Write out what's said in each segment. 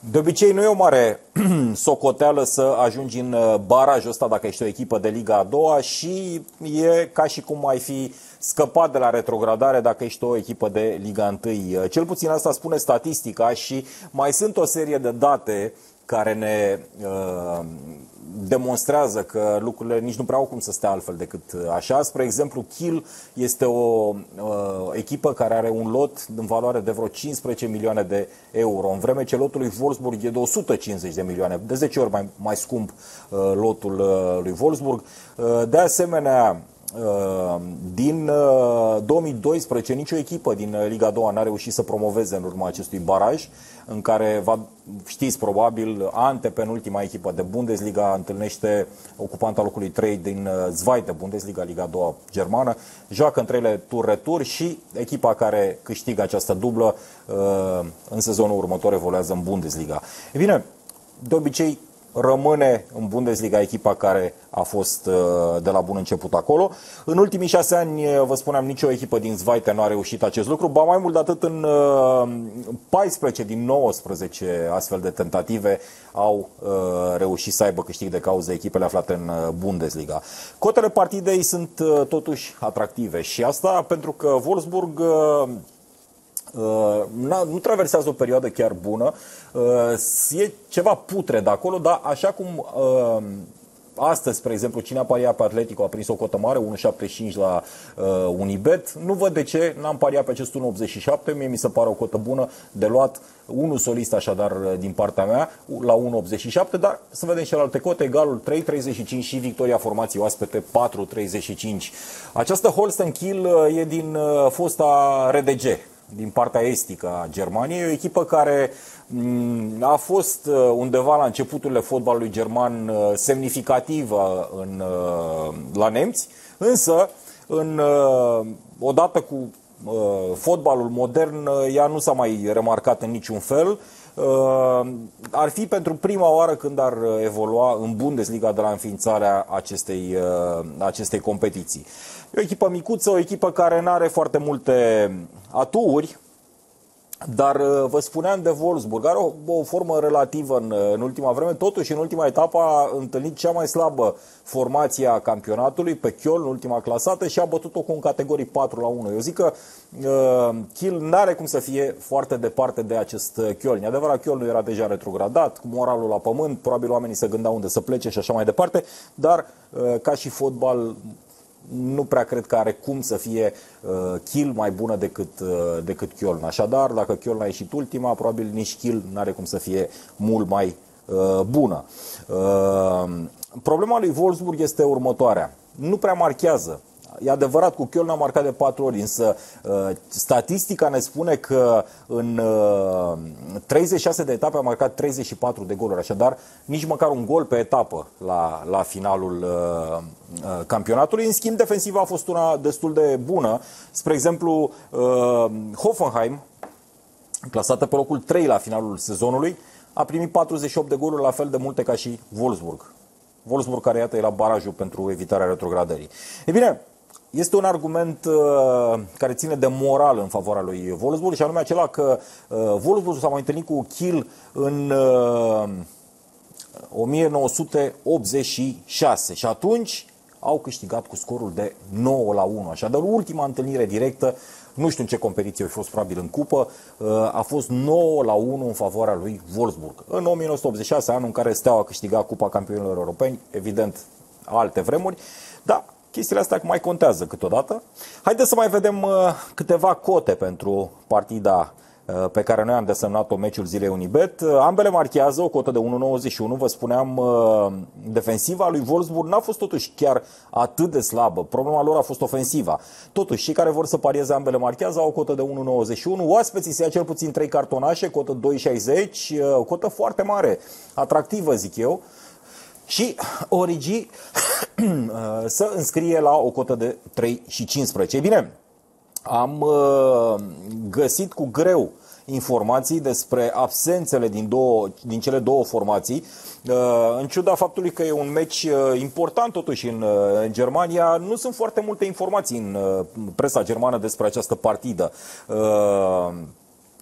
De obicei nu e o mare socoteală să ajungi în barajul ăsta dacă ești o echipă de Liga a doua și e ca și cum ai fi scăpat de la retrogradare dacă ești o echipă de Liga 1. Cel puțin asta spune statistica și mai sunt o serie de date care ne demonstrează că lucrurile nici nu prea au cum să stea altfel decât așa. Spre exemplu, Kiel este o echipă care are un lot în valoare de vreo 15 milioane de euro, în vreme ce lotul lui Wolfsburg e de 150 de milioane, de 10 ori mai scump lotul lui Wolfsburg. De asemenea, din 2012 nicio echipă din Liga 2 n-a reușit să promoveze în urma acestui baraj, în care, știți probabil, antepenultima echipă de Bundesliga întâlnește ocupanta locului 3 din Zweite Bundesliga, Liga 2 germană, joacă între tur-retur și echipa care câștigă această dublă în sezonul următor evoluează în Bundesliga. E bine, de obicei rămâne în Bundesliga echipa care a fost de la bun început acolo. În ultimii 6 ani, vă spuneam, nicio echipă din Zweite nu a reușit acest lucru, ba mai mult de atât, în 14 din 19 astfel de tentative au reușit să aibă câștig de cauză echipele aflate în Bundesliga. Cotele partidei sunt totuși atractive și asta pentru că Wolfsburg nu traversează o perioadă chiar bună, e ceva putred acolo, dar așa cum astăzi, spre exemplu, cine a pariat pe Atletico a prins o cotă mare, 1,75 la Unibet, nu văd de ce n-am pariat pe acest 1,87, mie mi se pare o cotă bună de luat, unul solist așadar din partea mea, la 1,87, dar să vedem și alte cote, egalul 3,35 și victoria formației oaspete 4,35. Această Holstein Kiel e din fosta RDG, din partea estică a Germaniei, o echipă care a fost undeva la începuturile fotbalului german semnificativă la nemți, însă odată cu fotbalul modern ea nu s-a mai remarcat în niciun fel. Ar fi pentru prima oară când ar evolua în Bundesliga de la înființarea acestei competiții. E o echipă micuță, o echipă care nu are foarte multe aturi, dar vă spuneam de Wolfsburg, are o formă relativă în ultima vreme, totuși în ultima etapă a întâlnit cea mai slabă formație a campionatului, pe Köln, ultima clasată, și a bătut-o cu un categorii 4-1. Eu zic că Kiel n-are cum să fie foarte departe de acest Köln. E adevărat, Köln era deja retrogradat, cu moralul la pământ, probabil oamenii se gândeau unde să plece și așa mai departe, dar ca și fotbal nu prea cred că are cum să fie Kiel mai bună decât Köln. Așadar, dacă Köln a ieșit ultima, probabil nici Kiel nu are cum să fie mult mai bună. Problema lui Wolfsburg este următoarea. Nu prea marchează. E adevărat, cu Köln a marcat de 4 ori, însă statistica ne spune că în 36 de etape a marcat 34 de goluri, așadar nici măcar un gol pe etapă la finalul campionatului. În schimb, defensiva a fost una destul de bună. Spre exemplu, Hoffenheim, clasată pe locul 3 la finalul sezonului, a primit 48 de goluri, la fel de multe ca și Wolfsburg. Wolfsburg care, iată, e la barajul pentru evitarea retrogradării. E bine, este un argument care ține de moral în favoarea lui Wolfsburg, și anume acela că Wolfsburg s-a mai întâlnit cu Kiel în 1986 și atunci au câștigat cu scorul de 9-1. Așadar, ultima întâlnire directă, nu știu în ce competiție a fost, probabil în cupă, a fost 9-1 în favoarea lui Wolfsburg. În 1986, anul în care Steaua a câștigat Cupa Campionilor Europeni, evident, alte vremuri, dar chestiile astea mai contează câteodată. Haideți să mai vedem câteva cote pentru partida pe care noi am desemnat-o meciul zilei Unibet. Ambele marchează o cotă de 1,91. Vă spuneam, defensiva lui Wolfsburg n-a fost totuși chiar atât de slabă. Problema lor a fost ofensiva. Totuși, cei care vor să parieze ambele marchează au o cotă de 1,91. Oaspeții se ia cel puțin 3 cartonașe, cotă 2,60. O cotă foarte mare, atractivă, zic eu. Și Origi să înscrie la o cotă de 3,15. Ei bine, am găsit cu greu informații despre absențele din cele două formații. În ciuda faptului că e un meci important totuși în Germania, nu sunt foarte multe informații în presa germană despre această partidă.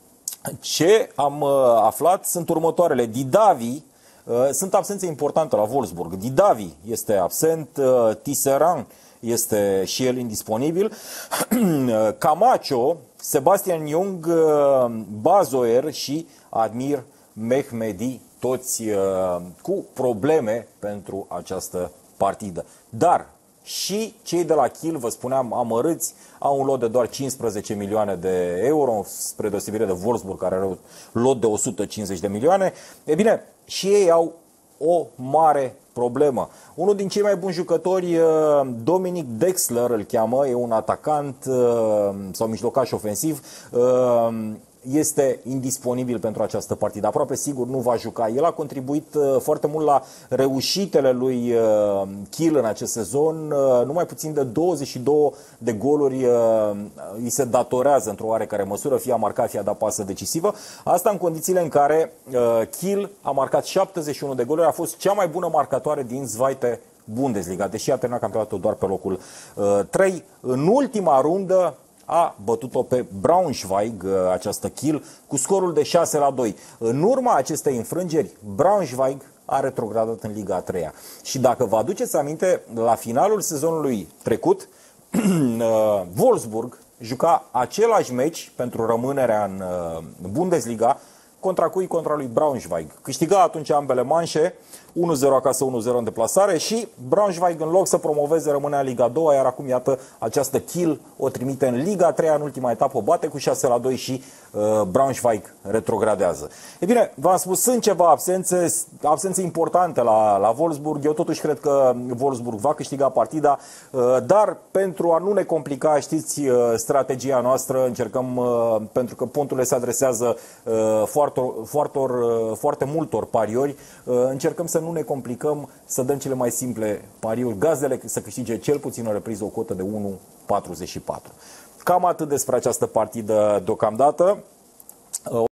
Ce am aflat sunt următoarele. Didavi, sunt absențe importante la Wolfsburg. Didavi este absent, Tisserand este și el indisponibil, Camacho, Sebastian Jung, Bazoer și Admir Mehmedi, toți cu probleme pentru această partidă. Dar și cei de la Kiel, vă spuneam, amărâți, au un lot de doar 15 milioane de euro, spre deosebire de Wolfsburg, care are un lot de 150 de milioane. E bine, și ei au o mare problemă. Unul din cei mai buni jucători, Dominic Dexler îl cheamă, e un atacant sau mijlocaș ofensiv, este indisponibil pentru această partidă. Aproape sigur nu va juca. El a contribuit foarte mult la reușitele lui Kiel în acest sezon. Numai puțin de 22 de goluri îi se datorează într-o oarecare măsură, fie a marcat, fie a dat pasă decisivă. Asta în condițiile în care Kiel a marcat 71 de goluri, a fost cea mai bună marcatoare din Zweite Bundesliga, deși a terminat campionatul doar pe locul 3. În ultima rundă a bătut-o pe Braunschweig, această Kiel, cu scorul de 6-2. În urma acestei înfrângeri, Braunschweig a retrogradat în Liga a 3-a. Și dacă vă aduceți aminte, la finalul sezonului trecut, Wolfsburg juca același meci pentru rămânerea în Bundesliga contra cui? Contra lui Braunschweig. Câștiga atunci ambele manșe, 1-0 acasă, 1-0 în deplasare și Braunschweig, în loc să promoveze, rămânea în Liga 2, iar acum, iată, această Kiel o trimite în Liga 3 în ultima etapă, o bate cu 6-2 și Braunschweig retrogradează. E bine, v-am spus, sunt ceva absențe importante la Wolfsburg. Eu totuși cred că Wolfsburg va câștiga partida, dar pentru a nu ne complica, știți, strategia noastră, încercăm, pentru că ponturile se adresează foarte multor pariori, încercăm să nu ne complicăm, să dăm cele mai simple pariuri. Gazdele să câștige cel puțin o repriză, o cotă de 1,44. Cam atât despre această partidă deocamdată.